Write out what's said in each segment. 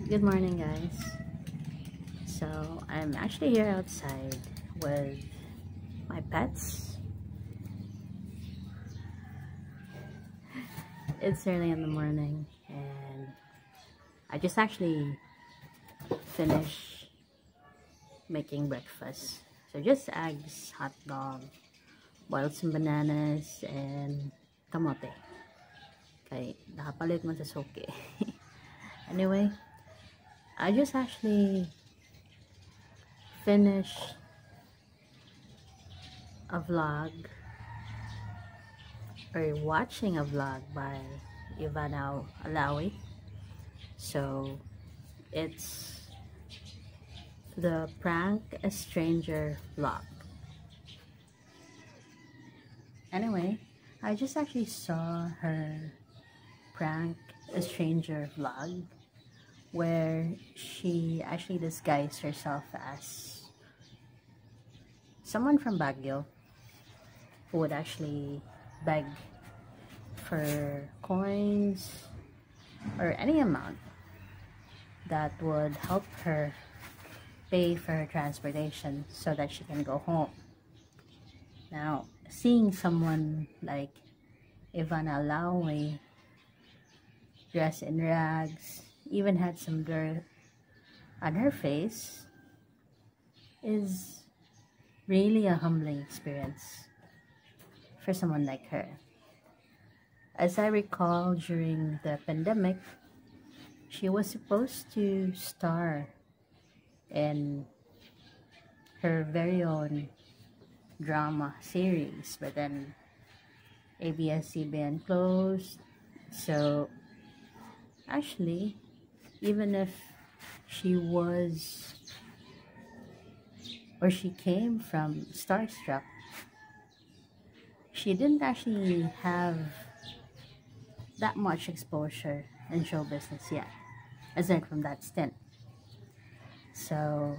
Good morning, guys. So I'm actually here outside with my pets. It's early in the morning and I just actually finished making breakfast. So just eggs, hot dog, boiled some bananas, and kamote. Okay, nakapalit man sa soke. Anyway, I just actually finished a vlog or watching a vlog by Ivana Alawi. So it's the Prank a Stranger vlog. Anyway, I just actually saw her Prank a Stranger vlog where she actually disguised herself as someone from Baguio who would actually beg for coins or any amount that would help her pay for her transportation so that she can go home. Now, seeing someone like Ivana Alawi dressed in rags, even had some dirt on her face, is really a humbling experience for someone like her. As I recall, during the pandemic, she was supposed to star in her very own drama series, but then ABS-CBN closed. So actually, even if she was or she came from Starstruck, she didn't actually have that much exposure in show business yet, aside from that stint. So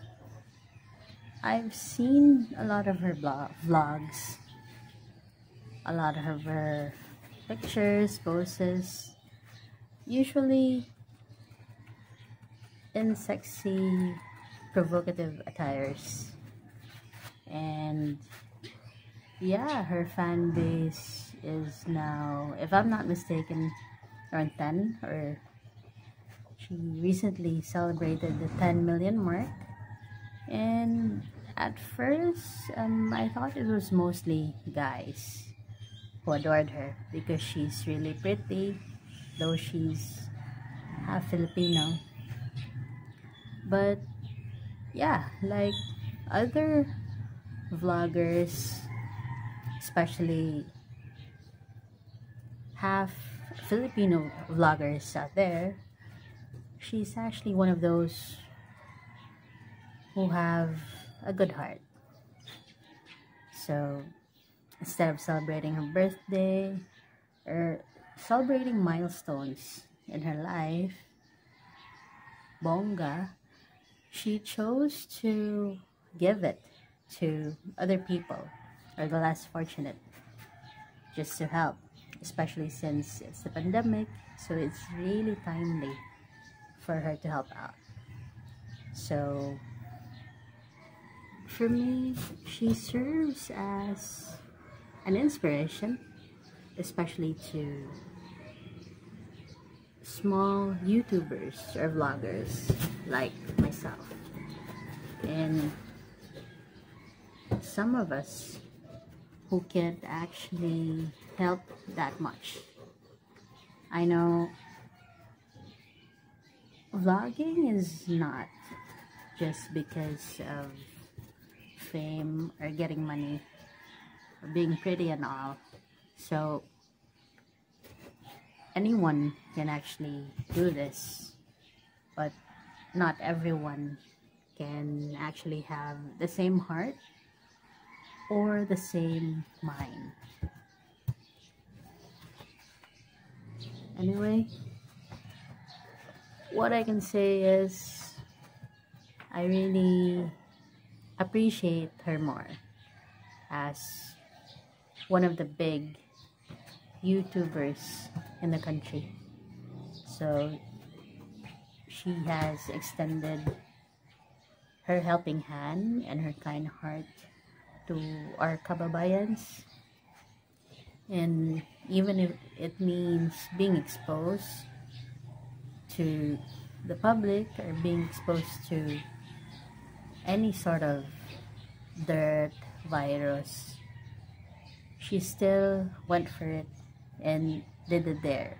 I've seen a lot of her vlogs, a lot of her pictures, poses, usually in sexy, provocative attires. And yeah, her fan base is now, if I'm not mistaken, around 10, or she recently celebrated the 10 million mark. And at first, I thought it was mostly guys who adored her because she's really pretty, though she's half Filipino. But yeah, like other vloggers, especially half Filipino vloggers out there, she's actually one of those who have a good heart. So instead of celebrating her birthday or celebrating milestones in her life, bongga, she chose to give it to other people or the less fortunate, just to help, especially since it's the pandemic, so it's really timely for her to help out. So for me, she serves as an inspiration, especially to small YouTubers or vloggers like myself, and some of us who can't actually help that much. I know vlogging is not just because of fame or getting money or being pretty and all. So anyone can actually do this, but not everyone can actually have the same heart or the same mind. Anyway, what I can say is I really appreciate her more as one of the big YouTubers in the country. So she has extended her helping hand and her kind heart to our kababayans. And even if it means being exposed to the public or being exposed to any sort of dirt, virus, she still went for it and did it there.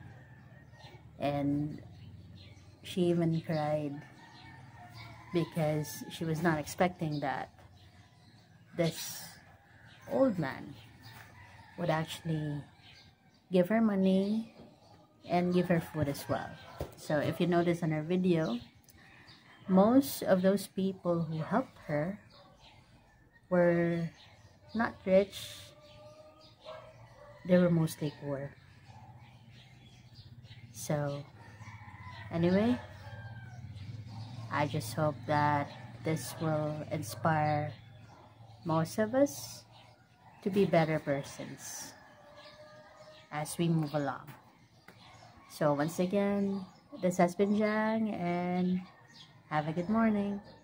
And she even cried because she was not expecting that this old man would actually give her money and give her food as well. So if you notice on her video, most of those people who helped her were not rich. They were mostly poor. So anyway, I just hope that this will inspire most of us to be better persons as we move along. So once again, this has been Jang, and have a good morning.